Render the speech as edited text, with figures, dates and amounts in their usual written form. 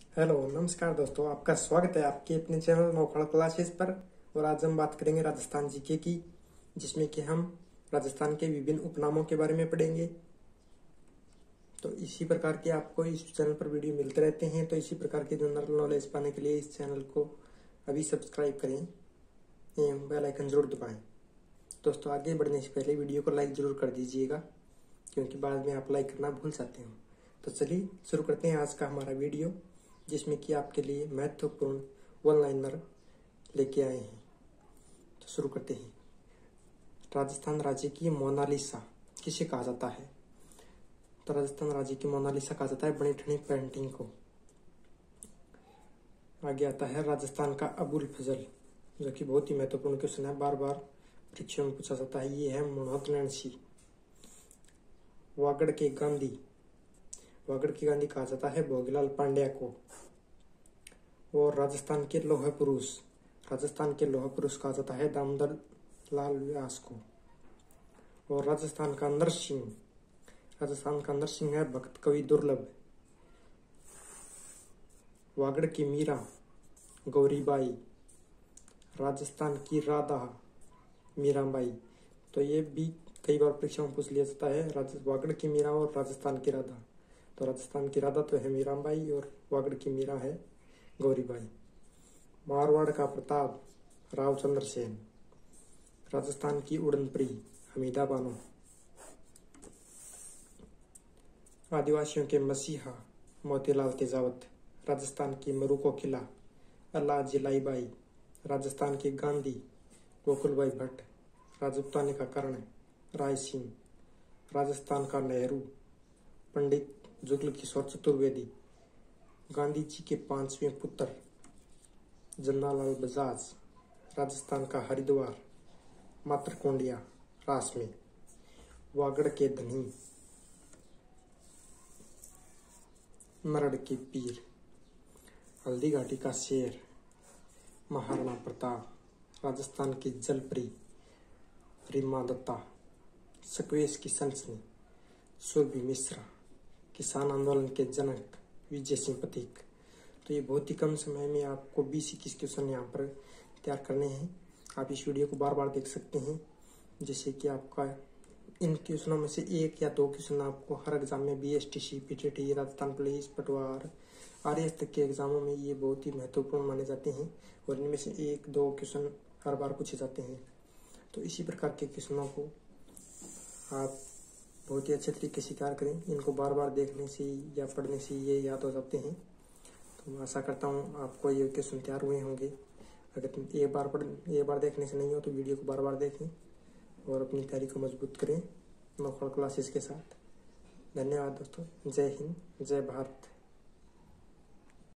Hello नमस्कार दोस्तों, आपका स्वागत है आपके अपने चैनल नौखड़ क्लासेस पर। और आज हम बात करेंगे राजस्थान जीके की, जिसमें कि हम राजस्थान के विभिन्न उपनामों के बारे में पढ़ेंगे। तो इसी प्रकार के आपको इस चैनल पर वीडियो मिलते रहते हैं। तो इसी प्रकार के जनरल नॉलेज पाने के लिए इस चैनल को अभी सब्सक्राइब करें एवं बेल आइकन जरूर दबाएं। दोस्तों, आगे बढ़ने से पहले वीडियो को लाइक जरूर कर दीजिएगा, क्योंकि बाद में आप लाइक करना भूल जाते हो। तो चलिए शुरू करते हैं आज का हमारा वीडियो, जिसमें कि आपके लिए महत्वपूर्ण वन लाइनर लेके आए हैं। तो शुरू करते हैं। राजस्थान राज्य की मोनालिसा किसे कहा जाता है? तो राजस्थान राज्य की मोनालिसा कहा जाता है बनी ठनी पेंटिंग को। आगे आता है राजस्थान का अबुल फजल, जो कि बहुत ही महत्वपूर्ण क्वेश्चन है, बार बार परीक्षा में पूछा जाता है। ये है मनोहर नैन्सी। वागड़ के गांधी, वागड़ के गांधी कहा जाता है भोगीलाल पांड्या को। और राजस्थान के लौह पुरुष, राजस्थान के लौह पुरुष कहा जाता है दामोदर लाल व्यास को। और राजस्थान का नरसिंह, राजस्थान का नरसिंह है भक्त कवि दुर्लभ। वागड़ की मीरा गौरीबाई, राजस्थान की राधा मीराबाई। तो ये भी कई बार परीक्षा में पूछ लिया जाता है, वागड़ की मीरा और राजस्थान की राधा। तो राजस्थान की राधा तो है मीराबाई और वागड़ की मीरा है गौरीबाई। मारवाड़ का प्रताप रावचंद्र सेन, राजस्थान की उड़नपरी हमीदा बानो। आदिवासियों के मसीहा मोतीलाल तेजावत, राजस्थान की मरुको किला अल्लाह जिलाई बाई। राजस्थान की गांधी गोकुलबाई भट्ट, राजपूतानी का कर्ण राय सिंह। राजस्थान का नेहरू पंडित जुगल किशोर चतुर्वेदी। गांधी जी के 5वें पुत्र जन्नालाल बजाज, राजस्थान का हरिद्वार मातरकोंडिया रास में। वागड़ के धनी मरड़ के पीर, हल्दी घाटी का शेर महाराणा प्रताप। राजस्थान की जलपरी रीमा दत्ता। सक्वेश की सनसनी सुरभि मिश्रा। किसान आंदोलन के जनक विजय सिंह पथिक। तो ये बहुत ही कम समय में आपको 20-21 क्वेश्चन यहाँ पर तैयार करने हैं। आप इस वीडियो को बार बार देख सकते हैं, जिससे कि आपका इन क्वेश्चनों में से 1 या 2 क्वेश्चन आपको हर एग्जाम में BSTC, PTT, राजस्थान पुलिस, पटवार, RAS तक के एग्जामों में ये बहुत ही महत्वपूर्ण माने जाते हैं। और इनमें से 1-2 क्वेश्चन हर बार पूछे जाते हैं। तो इसी प्रकार के क्वेश्चनों को आप बहुत ही अच्छे तरीके से तैयार करें। इनको बार बार देखने से या पढ़ने से ये याद हो जाते हैं। तो मैं आशा करता हूँ आपको ये क्वेश्चन तैयार हुए होंगे। अगर एक बार देखने से नहीं हो तो वीडियो को बार बार देखें और अपनी तैयारी को मजबूत करें नौखड़ क्लासेस के साथ। धन्यवाद दोस्तों। जय हिंद, जय भारत।